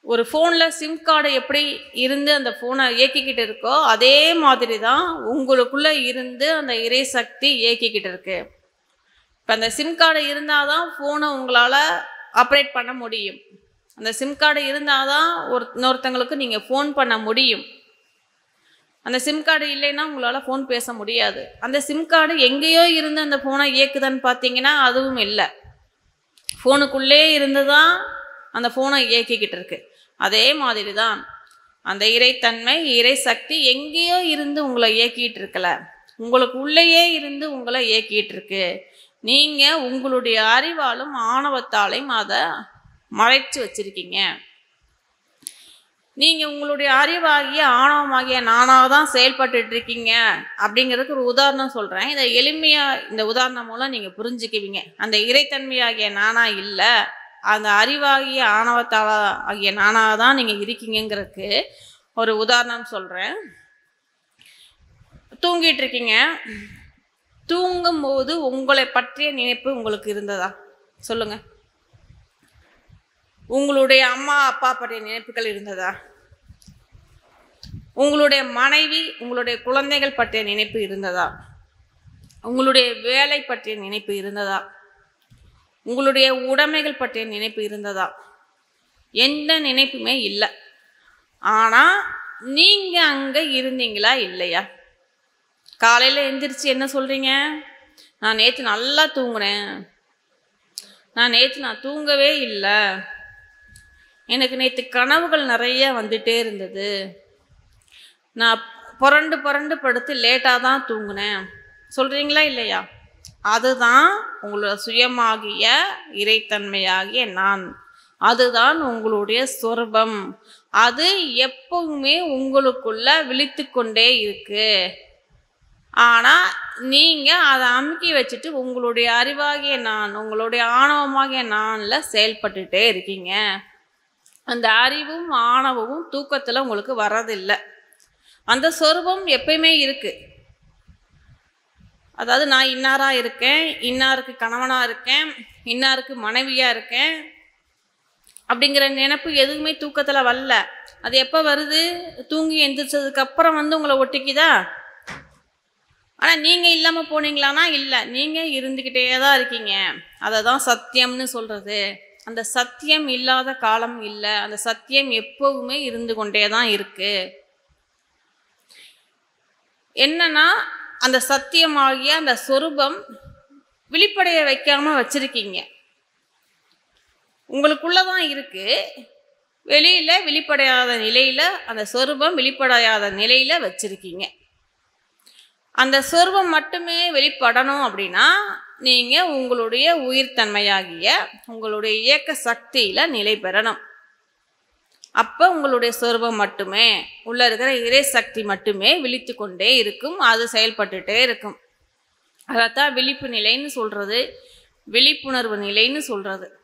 ஒரு ஃபோனில் sim card எப்படி இருந்து அந்த ஃபோனை இயக்கிக்கிட்டு இருக்கோ அதே மாதிரி தான் உங்களுக்குள்ளே இருந்து அந்த இறை சக்தி இயக்கிக்கிட்டு இருக்கு. இப்போ அந்த சிம் கார்டு இருந்தால் தான் ஃபோனை உங்களால் ஆப்ரேட் பண்ண முடியும். அந்த சிம் கார்டு இருந்தால் தான் இன்னொருத்தங்களுக்கு நீங்கள் ஃபோன் பண்ண முடியும். அந்த சிம் கார்டு இல்லைன்னா உங்களால் ஃபோன் பேச முடியாது. அந்த சிம் கார்டு எங்கேயோ இருந்து அந்த ஃபோனை இயக்குதான்னு பார்த்தீங்கன்னா அதுவும் இல்லை. ஃபோனுக்குள்ளே இருந்து தான் அந்த ஃபோனை இயக்கிக்கிட்டு இருக்கு. அதே மாதிரி தான் அந்த இறைத்தன்மை இறை சக்தி எங்கேயோ இருந்து உங்களை இயக்கிட்டு இருக்கல, உங்களுக்கு உள்ளேயே இருந்து உங்களை இயக்கிட்டு இருக்கு. நீங்கள் உங்களுடைய அறிவாலும் ஆணவத்தாலையும் அதை மறைச்சு வச்சிருக்கீங்க. நீங்கள் உங்களுடைய அறிவாகிய ஆணவமாகிய நானாக தான் செயல்பட்டு இருக்கீங்க அப்படிங்கிறதுக்கு ஒரு உதாரணம் சொல்கிறேன். இதை எளிமையாக இந்த உதாரணம் மூலம் நீங்கள் புரிஞ்சுக்குவீங்க. அந்த இறைத்தன்மையாகிய நானா இல்லை, அந்த அறிவாகிய ஆணவத்தால ஆகிய நானாக தான் நீங்கள் இருக்கீங்கிறதுக்கு ஒரு உதாரணம் சொல்கிறேன். தூங்கிட்டு இருக்கீங்க. தூங்கும்போது உங்களை பற்றிய நினைப்பு உங்களுக்கு இருந்ததா? சொல்லுங்கள். உங்களுடைய அம்மா அப்பா பற்றிய நினைப்புகள் இருந்ததா? உங்களுடைய மனைவி உங்களுடைய குழந்தைகள் பற்றிய நினைப்பு இருந்ததா? உங்களுடைய வேலை பற்றிய நினைப்பு இருந்ததா? உங்களுடைய உடைமைகள் பற்றிய நினைப்பு இருந்ததா? எந்த நினைப்புமே இல்லை. ஆனால் நீங்கள் அங்கே இருந்தீங்களா இல்லையா? காலையில் எந்திரிச்சு என்ன சொல்கிறீங்க? நான் நேற்று நல்லா தூங்குனேன், நான் தூங்கவே இல்லை, எனக்கு நேற்று கனவுகள் நிறைய வந்துட்டே இருந்தது, நான் புரண்டு புரண்டு படுத்து லேட்டாக தான் தூங்குனேன் சொல்கிறீங்களா இல்லையா? அதுதான் உங்களோட சுயமாகிய இறைத்தன்மையாகிய நான். அதுதான் உங்களுடைய சொரூபம். அது எப்பவுமே உங்களுக்குள்ள விழித்து கொண்டே இருக்கு. ஆனால் நீங்கள் அதை அமுக்கி வச்சுட்டு உங்களுடைய அறிவாகிய நான், உங்களுடைய ஆணவமாகிய நானில் செயல்பட்டுட்டே இருக்கீங்க. அந்த அறிவும் ஆணவமும் தூக்கத்தில் உங்களுக்கு வர்றதில்லை. அந்த சொரூபம் எப்பயுமே இருக்கு. அதாவது நான் இன்னாராக இருக்கேன், இன்னாருக்கு கணவனாக இருக்கேன், இன்னாருக்கு மனைவியாக இருக்கேன் அப்படிங்கிற நினைப்பு எதுவுமே தூக்கத்தில் வரல. அது எப்போ வருது? தூங்கி எந்திரிச்சதுக்கு அப்புறம் உங்களை ஒட்டிக்குதா? ஆனால் நீங்கள் இல்லாமல் போனீங்களானா இல்லை, நீங்கள் இருந்துக்கிட்டே தான் இருக்கீங்க. அதை தான் சத்தியம்னு சொல்கிறது. அந்த சத்தியம் இல்லாத காலம் இல்லை. அந்த சத்தியம் எப்பவுமே இருந்து கொண்டே தான் இருக்கு. என்னன்னா அந்த சத்தியமாகிய அந்த சொரூபம் வெளிப்படைய வைக்காம வச்சிருக்கீங்க. உங்களுக்குள்ளதான் இருக்கு, வெளியில வெளிப்படையாத நிலையில அந்த சொரூபம் வெளிப்படையாத நிலையில வச்சிருக்கீங்க. அந்த சொரூபம் மட்டுமே வெளிப்படணும் அப்படின்னா நீங்க உங்களுடைய உயிர்த்தன்மையாகிய உங்களுடைய இயக்க சக்தியில நிலை பெறணும். அப்போ உங்களுடைய சொரூபம் மட்டுமே, உள்ள இருக்கிற இறை சக்தி மட்டுமே விழித்து கொண்டே இருக்கும், அது செயல்பட்டுட்டே இருக்கும். அதைத்தான் விழிப்பு நிலைன்னு சொல்றது, விழிப்புணர்வு நிலைன்னு சொல்றது.